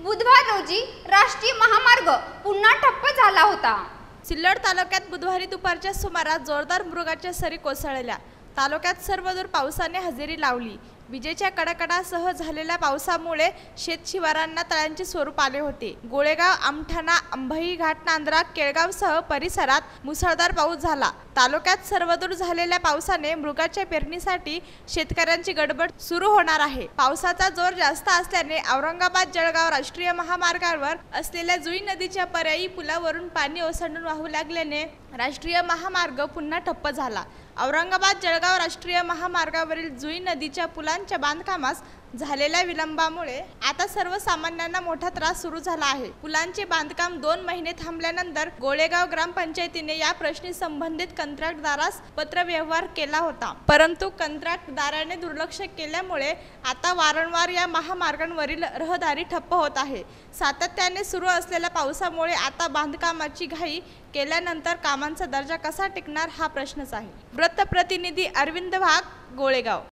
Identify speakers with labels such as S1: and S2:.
S1: बुधवार रोजी राष्ट्रीय महामार्ग पुन्हा ठप्प झाला होता।
S2: सिल्लोड तालुक्यात बुधवारी दुपारच्या सुमारास जोरदार मृगाच्या सरी कोसळल्या। तालुक्यात सर्वदूर पावसाने हजेरी लावली। विजेच्या कडकडासह झालेल्या पावसामुळे शेतशिवारांना तळ्यांचे स्वरूप आले होते। गोळेगाव, आमठाणा, अंभई घाट, नांद्रा, केळगावसह परिसरात मुसळधार पाऊस झाला। तालुक्यात सर्वदूर झालेल्या पावसाने मृगाच्या पेरणीसाठी शेतकऱ्यांची गडबड सुरू होणार आहे। पावसाचा जोर जास्त असल्याने औरंगाबाद जळगाव राष्ट्रीय महामार्गावर असलेल्या जुई नदीच्या पर्यायी पुलावरून पाणी ओसंडून वाहू लागल्याने राष्ट्रीय महामार्ग पुन्हा ठप्प झाला। औरंगाबाद जळगाव राष्ट्रीय महामार्गावरील जुई नदीच्या पुलांच्या बांधकामास झालेल्या विलंबामुळे आता सर्वसामान्यांना मोठा त्रास सुरू झाला आहे। पुलांचे बांधकाम 2 महिने थांबल्यानंतर गोळेगाव ग्रामपंचायतीने या प्रश्नी संबंधित कंत्राटदारास पत्रव्यवहार केला होता, परंतु कंत्राटदाराने दुर्लक्ष केल्यामुळे आता वारंवार या महामार्गांवरील रहदारी ठप्प होत आहे। सातत्याने सुरू असलेल्या पावसामुळे आता बांधकामाची घाई केल्यानंतर कामांचा दर्जा कसा टिकणार हा प्रश्नच आहे। वृत्तप्रतिनिधी अरविंद वाघ, गोळेगाव।